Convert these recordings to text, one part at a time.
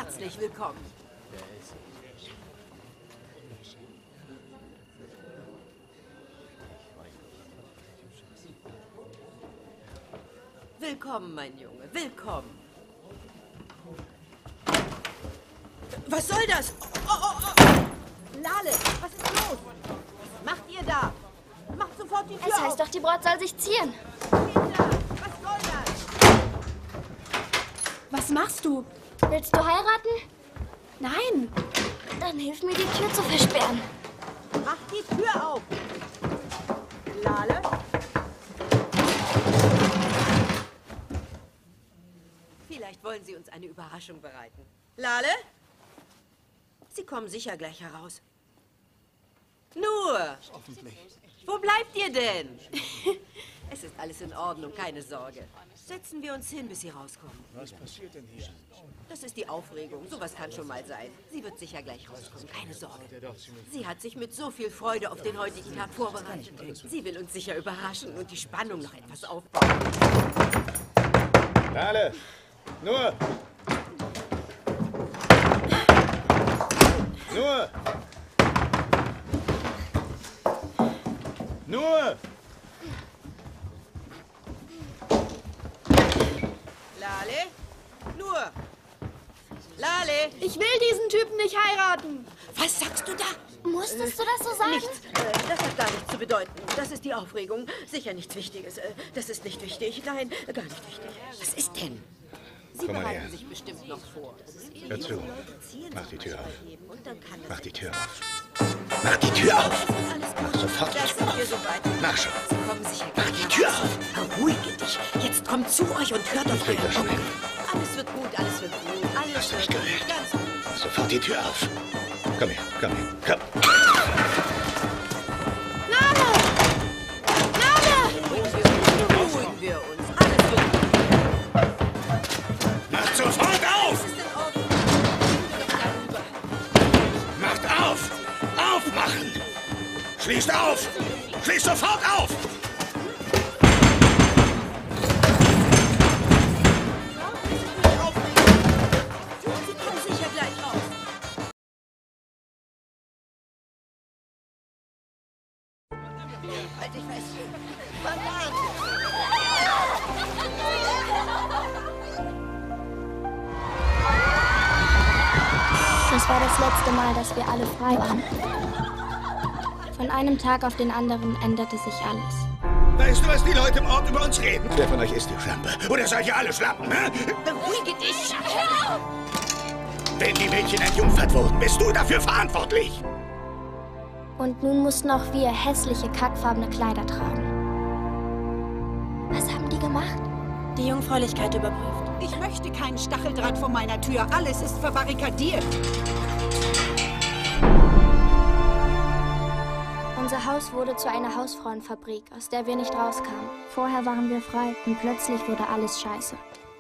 herzlich willkommen. Willkommen, mein Junge, willkommen. Was soll das? Lale, was ist los? Was macht ihr da? Macht sofort die Tür Es heißt auf. doch, die Braut soll sich zieren. Kinder, was soll das? Was machst du? Willst du heiraten? Nein. Dann hilf mir, die Tür zu versperren. Mach die Tür auf. Lale? Vielleicht wollen Sie uns eine Überraschung bereiten. Lale? Sie kommen sicher gleich heraus. Nur! Hoffentlich. Wo bleibt ihr denn? Es ist alles in Ordnung, keine Sorge. Setzen wir uns hin, bis Sie rauskommen. Was passiert denn hier? Das ist die Aufregung. Sowas kann schon mal sein. Sie wird sicher gleich rauskommen, keine Sorge. Sie hat sich mit so viel Freude auf den heutigen Tag vorbereitet. Sie will uns sicher überraschen und die Spannung noch etwas aufbauen. Lale! Nur! Nur! Nur! Lale? Nur! Lale! Ich will diesen Typen nicht heiraten. Was sagst du da? Musstest du das so sagen? Nichts. Das hat gar nichts zu bedeuten. Das ist die Aufregung. Sicher nichts Wichtiges. Das ist nicht wichtig. Nein, gar nicht wichtig. Was ist denn? Sie Komm mal bereiten her. sich bestimmt noch vor. Hör zu. Mach die Tür auf. Mach Mach die Tür auf. Mach die Tür auf! Mach sofort die Das Tür sind wir auf. soweit. Mach schon. Sie kommen sicher Mach die Tür auf! Beruhige dich. Jetzt kommt zu euch und hört auf krieg das euren schon Onkel. Alles wird gut, alles wird gut. Alles Hast du mich wird gehört? gut. Ganz gut. Mach sofort die Tür auf. Komm her, komm her, komm. Beruhigen wir uns. Alles wird gut. Macht sofort auf! Es ist in Ordnung. Darüber. Macht auf! Aufmachen! Schließt auf! Schließt sofort auf! Sie kommen sicher gleich raus. Halt dich fest. Verdammt! Das war das letzte Mal, dass wir alle frei waren. Von einem Tag auf den anderen änderte sich alles. Weißt du, was die Leute im Ort über uns reden? Wer von euch ist die Schlampe? Oder seid ihr alle Schlampen, hä? Beruhige dich! Wenn die Mädchen entjungfert wurden, bist du dafür verantwortlich. Und nun mussten auch wir hässliche, kackfarbene Kleider tragen. Was haben die gemacht? Die Jungfräulichkeit überprüft. Ich möchte keinen Stacheldraht vor meiner Tür. Alles ist verbarrikadiert. Unser Haus wurde zu einer Hausfrauenfabrik, aus der wir nicht rauskamen. Vorher waren wir frei und plötzlich wurde alles scheiße.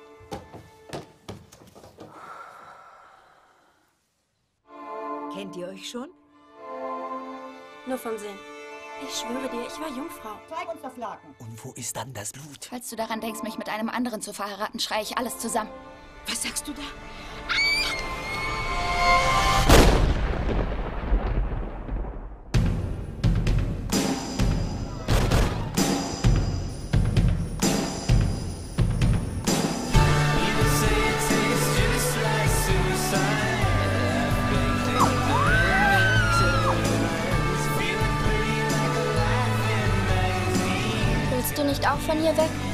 Kennt ihr euch schon? Nur vom Sehen. Ich schwöre dir, ich war Jungfrau. Zeig uns das Laken. Und wo ist dann das Blut? Falls du daran denkst, mich mit einem anderen zu verheiraten, schreie ich alles zusammen. Was sagst du da? Willst du nicht auch von hier weg?